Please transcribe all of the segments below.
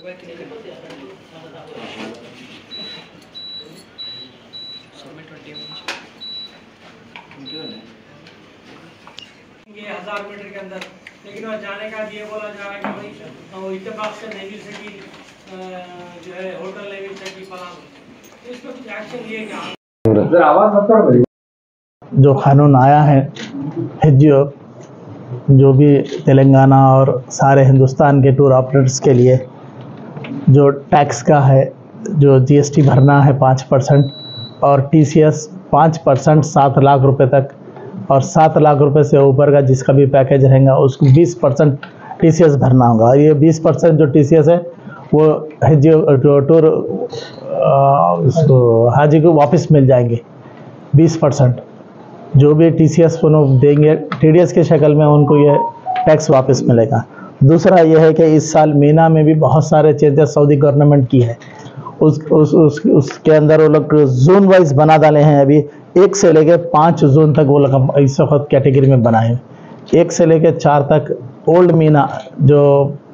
ये 1000 मीटर के अंदर, लेकिन वहाँ जाने का ये बोला जा रहा है कि भाई इत्तेफाक से नहीं मिल सकी, जो है होटल नहीं मिल सकी फलां, इस पर कुछ एक्शन लिए क्या? जो कानून आया है हिज्जो, जो भी तेलंगाना और सारे हिंदुस्तान के टूर ऑपरेटर्स के लिए जो टैक्स का है, जो जीएसटी भरना है 5% और टीसीएस 5% 7 लाख रुपए तक, और 7 लाख रुपए से ऊपर का जिसका भी पैकेज रहेगा उसको 20% टीसीएस भरना होगा। ये 20% जो टीसीएस है वो हिज्जो टूर उसको हाजी को वापस मिल जाएंगे। 20% जो भी टीसीएस उन्होंने देंगे टीडीएस के शक्ल में उनको ये टैक्स वापस मिलेगा। दूसरा ये है कि इस साल मीना में भी बहुत सारे चेंजेस सऊदी गवर्नमेंट की है। उसके अंदर वो लोग जोन वाइज बना डाले हैं। अभी 1 से लेकर 5 जोन तक वो लोग इस वक्त कैटेगरी में बनाए हैं। 1 से लेकर 4 तक ओल्ड मीना, जो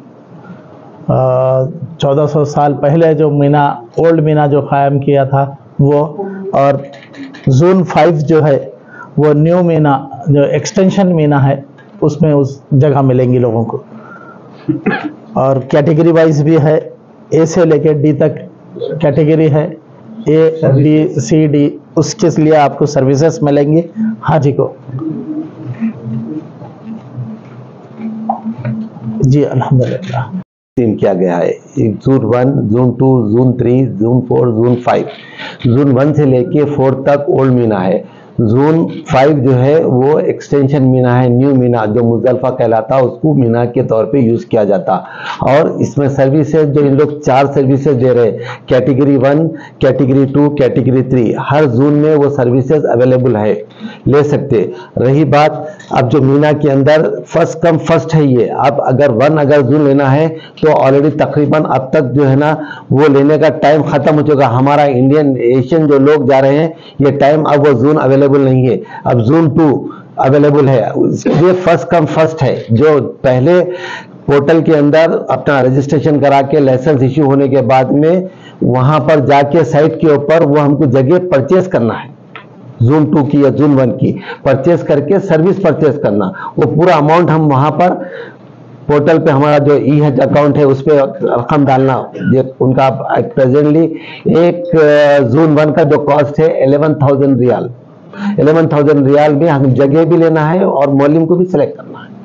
1400 साल पहले जो मीना ओल्ड मीना जो कायम किया था वो, और जोन 5 जो है वो न्यू मीना जो एक्सटेंशन मीना है उसमें उस जगह मिलेंगी लोगों को। और कैटेगरी वाइज भी है, ए से लेकर डी तक कैटेगरी है, ए बी सी डी, उसके लिए आपको सर्विसेज मिलेंगी हाजी को। जी अल्हम्दुलिल्लाह। टीम किया गया है zone 1, zone 2, zone 3, zone 4, zone 5। Zone 1 से लेके 4 तक ओल्ड मीना है। जोन 5 जो है वो एक्सटेंशन मीना है, न्यू मीना जो मुजदलिफा कहलाता, उसको मीना के तौर पे यूज किया जाता। और इसमें सर्विसेज जो इन लोग 4 सर्विसेज दे रहे हैं, कैटेगरी 1, कैटेगरी 2, कैटेगरी 3, हर जोन में वो सर्विसेज अवेलेबल है, ले सकते। रही बात अब जो मीना के अंदर फर्स्ट कम फर्स्ट है ये, अब अगर 1 अगर जोन लेना है तो ऑलरेडी तकरीबन अब तक जो है ना वो लेने का टाइम खत्म हो चुका। हमारा इंडियन एशियन जो लोग जा रहे हैं ये टाइम अब वो जोन अवेलेबल नहीं है। अब जोन 2 अवेलेबल है, ये फर्स्ट कम फर्स्ट है। जो पहले पोर्टल के अंदर अपना रजिस्ट्रेशन करा के लाइसेंस इश्यू होने के बाद में वहां पर जाके साइट के ऊपर वो हमको जगह परचेस करना है, जोन 2 की या जोन 1 की परचेस करके सर्विस परचेस करना, वो पूरा अमाउंट हम वहां पर पोर्टल पे हमारा जो ई हज अकाउंट है उस पर रकम डालना। ये उनका प्रेजेंटली एक जोन 1 का जो कॉस्ट है 11,000 रियाल, 11,000 रियाल में हम जगह भी लेना है और मौलिम को भी सिलेक्ट करना है।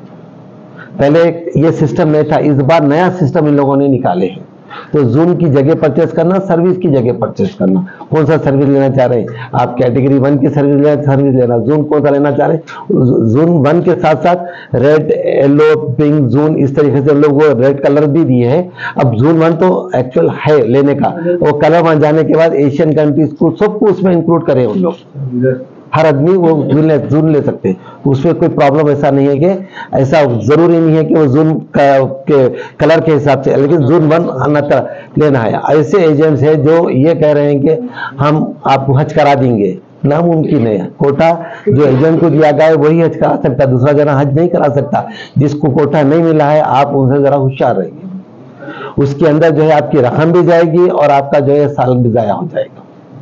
पहले ये सिस्टम नहीं था, इस बार नया सिस्टम इन लोगों ने निकाले हैं। तो जोन की जगह परचेस करना, सर्विस की जगह परचेस करना। कौन सा सर्विस लेना चाह रहे हैं आप, कैटेगरी 1 की सर्विस लेना, जोन कौन सा लेना चाह रहे हैं। जोन 1 के साथ साथ रेड, येलो, पिंक जोन, इस तरीके से लोग वो रेड कलर भी दिए हैं। अब जोन 1 तो एक्चुअल है लेने का, वो कलर वहां जाने के बाद एशियन कंट्रीज को सबको उसमें इंक्लूड करें उन लोग, हर आदमी वो जोन ले सकते हैं। उसमें कोई प्रॉब्लम ऐसा नहीं है कि ऐसा जरूरी नहीं है कि वो जोन के कलर के हिसाब से, लेकिन जोन 1 अन्यथा लेना है। ऐसे एजेंट्स हैं जो ये कह रहे हैं कि हम आपको हज करा देंगे, नामुमकिन है। कोटा जो एजेंट को दिया गया है वही हज करा सकता, दूसरा जना हज नहीं करा सकता। जिसको कोटा नहीं मिला है आप उनसे जरा होशियार रहिए, उसके अंदर जो है आपकी रकम भी जाएगी और आपका जो है साल भी जाया हो जाएगा।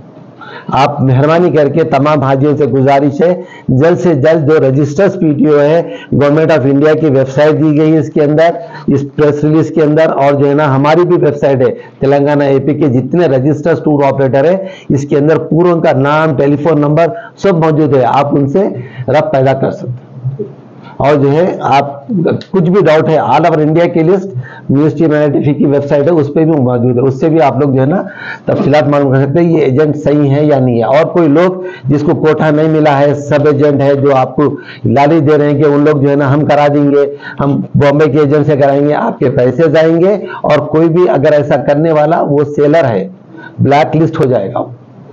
आप मेहरबानी करके तमाम हाजियों से गुजारिश है, जल्द से जल्द जो रजिस्टर्स पीटीओ है गवर्नमेंट ऑफ इंडिया की वेबसाइट दी गई है इसके अंदर, इस प्रेस रिलीज के अंदर, और जो है ना हमारी भी वेबसाइट है तेलंगाना एपी के जितने रजिस्टर्स टूर ऑपरेटर है इसके अंदर पूरा उनका नाम, टेलीफोन नंबर सब मौजूद है। आप उनसे रब्त पैदा कर सकते हैं। और जो है आप कुछ भी डाउट है, ऑल ओवर इंडिया की लिस्ट मिनिस्ट्री मैनेटिफी की वेबसाइट है उस पर भी मौजूद है, उससे भी आप लोग जो है ना तफसीलात मालूम कर सकते हैं ये एजेंट सही है या नहीं है। और कोई लोग जिसको कोटा नहीं मिला है, सब एजेंट है जो आपको लालच दे रहे हैं कि उन लोग जो है ना हम करा देंगे, हम बॉम्बे के एजेंट से कराएंगे, आपके पैसे जाएंगे। और कोई भी अगर ऐसा करने वाला वो सेलर है, ब्लैक लिस्ट हो जाएगा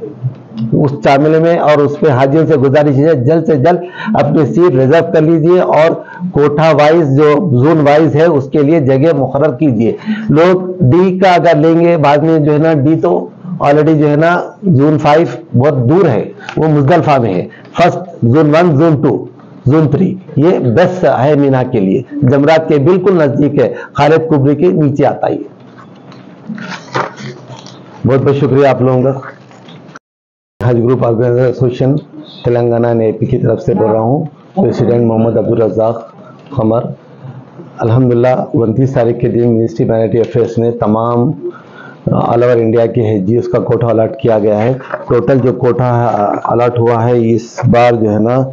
उस मामले में। और उस पर हाजियों से गुजारिश है जल्द से जल्द अपनी सीट रिजर्व कर लीजिए और कोटा वाइज जो जोन वाइज है उसके लिए जगह मुकर्रर कीजिए। लोग डी का अगर लेंगे बाद में जो है ना, डी तो ऑलरेडी जो है ना जोन 5 बहुत दूर है, वो मुजदलिफा में है। फर्स्ट जोन 1, जोन 2, जोन 3 ये बेस्ट है मीना के लिए, जमरात के बिल्कुल नजदीक है, खालिद कुबरी के नीचे आता है। बहुत बहुत शुक्रिया आप लोगों का। हज group organiser association Telangana and AP की तरफ से बोल रहा हूँ, प्रेसिडेंट मोहम्मद अब्दुल रज़ाक कमर। अल्हम्दुलिल्लाह 29 तारीख के दिन मिनिस्ट्री माइनॉरिटी अफेयर्स ने तमाम ऑल ओवर इंडिया के हेजियस का कोटा अलॉट किया गया है। टोटल जो कोटा अलॉट हुआ है इस बार जो है ना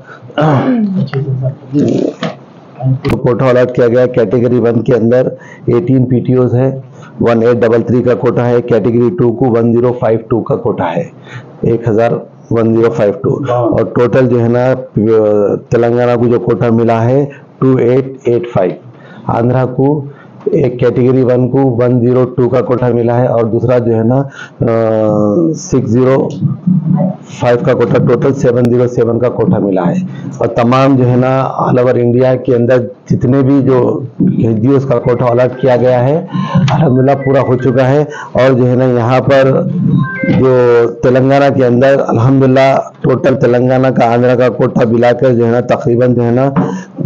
तो कोटा अलॉट किया गया कैटेगरी 1 के अंदर 18 पीटीओज है, 1833 का कोटा है। कैटेगरी 2 को 1052 का कोटा है, 1052। और टोटल जो है ना तेलंगाना को जो कोटा मिला है 2885। आंध्रा को एक कैटेगरी 1 को 102 का कोटा मिला है और दूसरा जो है ना 605 का कोटा, टोटल 707 का कोटा मिला है। और तमाम जो है ना ऑल ओवर इंडिया के अंदर जितने भी जो हेजियस का कोटा अलॉट किया गया है अल्हम्दुलिल्लाह पूरा हो चुका है। और जो है ना यहाँ पर जो तेलंगाना के अंदर अल्हम्दुलिल्लाह टोटल तेलंगाना का आंध्रा का कोटा मिलाकर जो है ना तकरीबन जो है ना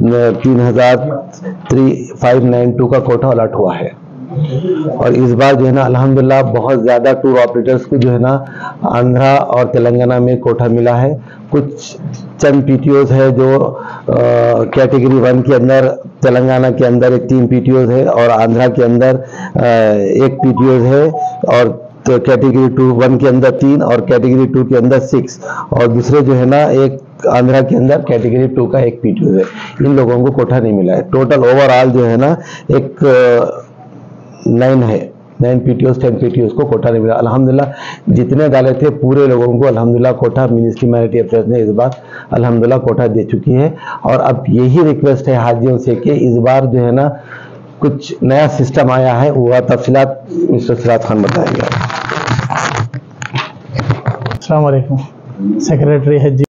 3592 का कोटा अलॉट हुआ है। और इस बार जो है ना अल्हम्दुलिल्लाह बहुत ज़्यादा टूर ऑपरेटर्स को जो है ना आंध्रा और तेलंगाना में कोटा मिला है। कुछ चंद पीटीओज है जो कैटेगरी 1 के अंदर तेलंगाना के अंदर 3 पीटीओज है और आंध्रा के अंदर 1 पीटीओज है। और तो कैटेगरी 1 के अंदर 3 और कैटेगरी 2 के अंदर 6 और दूसरे जो है ना एक आंध्रा के अंदर कैटेगरी 2 का 1 पीटीओ है। इन लोगों को कोटा नहीं मिला है। टोटल ओवरऑल जो है ना एक 9 पीटीओस 10 पीटीओस को कोटा नहीं मिला। अल्हम्दुलिल्लाह जितने डाले थे पूरे लोगों को अल्हम्दुलिल्लाह कोटा मिनिस्ट्री माइनॉरिटी अफेयर्स ने इस बार अल्हम्दुलिल्लाह कोटा दे चुकी है। और अब यही रिक्वेस्ट है हाजियों से कि इस बार जो है ना कुछ नया सिस्टम आया है, वह तफसीलात मिस्टर सिराज खान बताएंगे। अस्सलाम वालेकुम। सेक्रेटरी हज